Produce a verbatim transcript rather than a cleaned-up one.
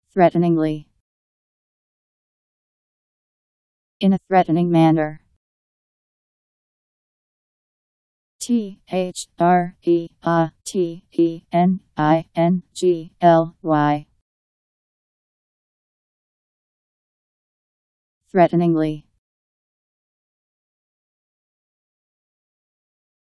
Threateningly. In a threatening manner. T H R E A T E N I N G L Y. Threateningly.